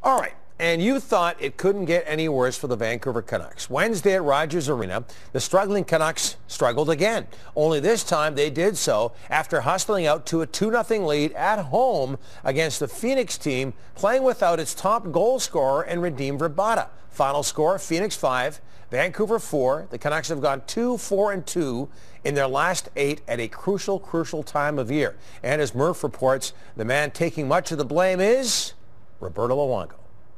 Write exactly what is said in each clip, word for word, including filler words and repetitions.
All right, and you thought it couldn't get any worse for the Vancouver Canucks. Wednesday at Rogers Arena, the struggling Canucks struggled again. Only this time they did so after hustling out to a two nothing lead at home against the Phoenix team playing without its top goal scorer and Radim Vrbata. Final score, Phoenix five, Vancouver four. The Canucks have gone two, four, and two in their last eight at a crucial, crucial time of year. And as Murph reports, the man taking much of the blame is Roberto Luongo.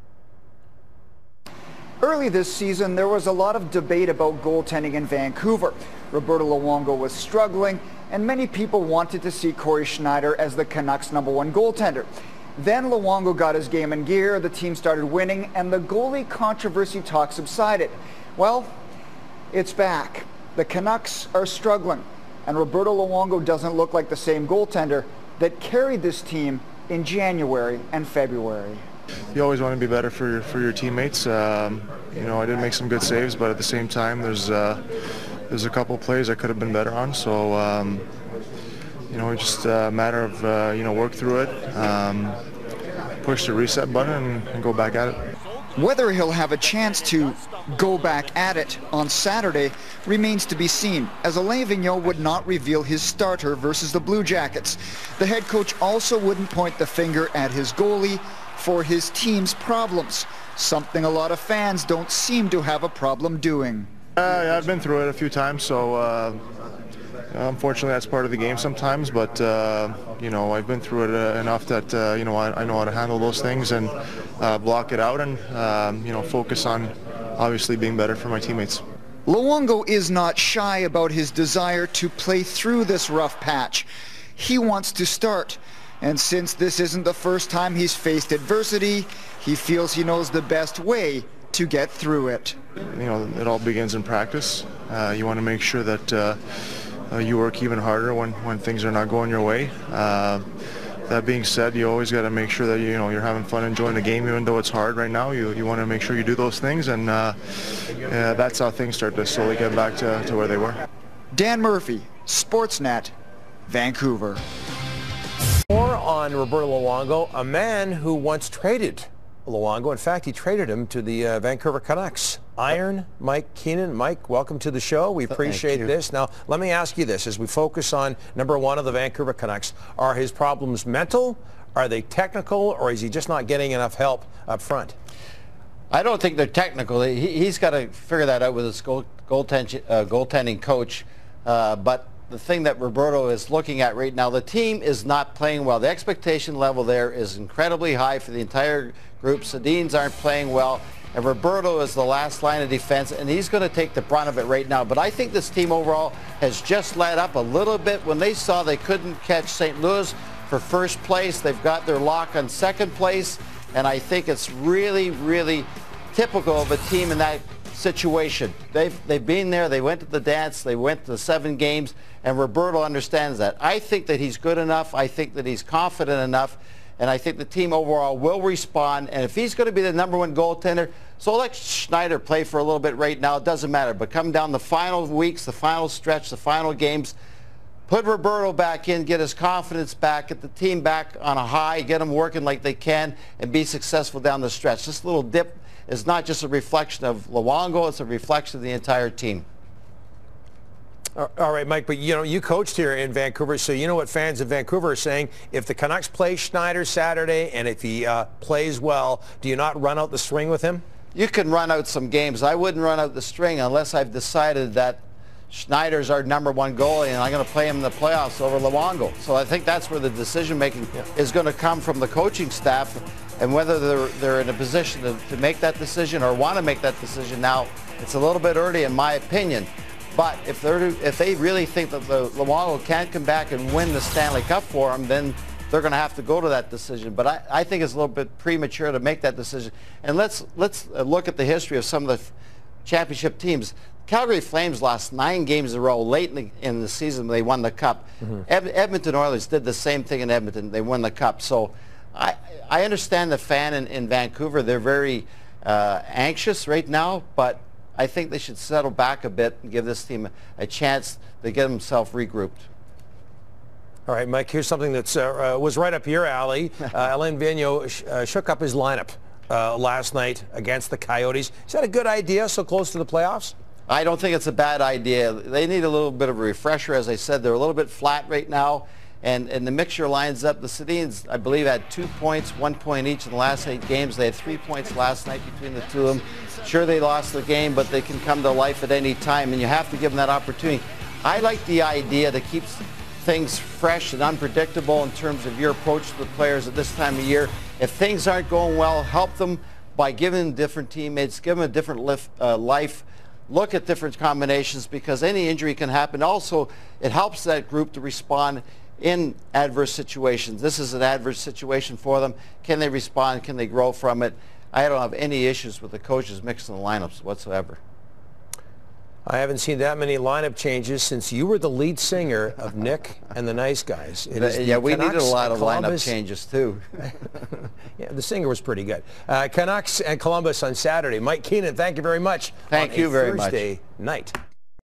Early this season, there was a lot of debate about goaltending in Vancouver. Roberto Luongo was struggling, and many people wanted to see Corey Schneider as the Canucks' number one goaltender. Then Luongo got his game in gear, the team started winning, and the goalie controversy talk subsided. Well, it's back. The Canucks are struggling, and Roberto Luongo doesn't look like the same goaltender that carried this team in January and February. You always want to be better for your, for your teammates. Um, you know, I did make some good saves, but at the same time, there's uh, there's a couple plays I could have been better on. So, um, you know, it's just a matter of uh, you know work through it, um, push the reset button, and, and go back at it. Whether he'll have a chance to go back at it on Saturday remains to be seen, as Alain Vigneault would not reveal his starter versus the Blue Jackets. The head coach also wouldn't point the finger at his goalie for his team's problems, something a lot of fans don't seem to have a problem doing. Uh, yeah, I've been through it a few times, so uh, unfortunately that's part of the game sometimes, but uh, you know, I've been through it uh, enough that uh, you know, I, I know how to handle those things and uh, block it out and um, you know, focus on obviously being better for my teammates. Luongo is not shy about his desire to play through this rough patch. He wants to start, and since this isn't the first time he's faced adversity, he feels he knows the best way to get through it. You know, it all begins in practice. Uh, you want to make sure that uh, uh, you work even harder when, when things are not going your way. Uh, that being said, you always got to make sure that you know you're having fun, enjoying the game, even though it's hard right now. You you want to make sure you do those things, and uh, yeah, that's how things start to slowly get back to, to where they were. Dan Murphy, Sportsnet, Vancouver. More on Roberto Luongo, a man who once traded Luongo. In fact, he traded him to the uh, Vancouver Canucks. Iron Mike Keenan. Mike, welcome to the show. We appreciate this. Now, let me ask you this. As we focus on number one of the Vancouver Canucks, are his problems mental? Are they technical? Or is he just not getting enough help up front? I don't think they're technical. He, he's got to figure that out with his goal, goaltend, uh, goaltending coach. Uh, but the thing that Roberto is looking at right now, the team is not playing well. The expectation level there is incredibly high for the entire group. Sedins aren't playing well, and Roberto is the last line of defense, and he's going to take the brunt of it right now. But I think this team overall has just let up a little bit. When they saw they couldn't catch Saint Louis for first place, they've got their lock on second place, and I think it's really, really typical of a team in that situation. They've, they've been there, they went to the dance, they went to the seven games, and Roberto understands that. I think that he's good enough, I think that he's confident enough, and I think the team overall will respond. And if he's going to be the number one goaltender, so let Schneider play for a little bit right now, it doesn't matter. But come down the final weeks, the final stretch, the final games, put Roberto back in, get his confidence back, get the team back on a high, get them working like they can, and be successful down the stretch. This little dip is not just a reflection of Luongo, it's a reflection of the entire team. All right, Mike, but you know, you coached here in Vancouver, so you know what fans in Vancouver are saying. If the Canucks play Schneider Saturday, and if he uh, plays well, do you not run out the string with him? You can run out some games. I wouldn't run out the string unless I've decided that Schneider's our number one goalie, and I'm going to play him in the playoffs over Luongo. So I think that's where the decision-making yeah. is going to come from the coaching staff, and whether they're, they're in a position to, to make that decision or want to make that decision now, it's a little bit early in my opinion. But if they're if they really think that the Luongo can't come back and win the Stanley Cup for them, then they're going to have to go to that decision. But I, I think it's a little bit premature to make that decision. And let's let's look at the history of some of the championship teams. Calgary Flames lost nine games in a row late in the, in the season when they won the Cup. Mm-hmm. Ed, Edmonton Oilers did the same thing in Edmonton. They won the Cup. So I I understand the fan in, in Vancouver. They're very uh, anxious right now, but I think they should settle back a bit and give this team a chance to get themselves regrouped. All right, Mike, here's something that uh, uh, was right up your alley. Uh, Alain Vigneault sh uh, shook up his lineup uh, last night against the Coyotes. Is that a good idea so close to the playoffs? I don't think it's a bad idea. They need a little bit of a refresher. As I said, they're a little bit flat right now. And, and the mixture lines up. The Sedins, I believe, had two points, one point each in the last eight games. They had three points last night between the two of them. Sure, they lost the game, but they can come to life at any time, and you have to give them that opportunity. I like the idea that keeps things fresh and unpredictable in terms of your approach to the players at this time of year. If things aren't going well, help them by giving them different teammates, give them a different lift, uh, life. Look at different combinations because any injury can happen. Also, it helps that group to respond in adverse situations. This is an adverse situation for them. Can they respond? Can they grow from it? I don't have any issues with the coaches mixing the lineups whatsoever. I haven't seen that many lineup changes since you were the lead singer of Nick and the Nice Guys. It is yeah, we Canucks needed a lot of Columbus. lineup changes too. Yeah, the singer was pretty good. Uh, Canucks and Columbus on Saturday. Mike Keenan, thank you very much. Thank you very much. Thursday night.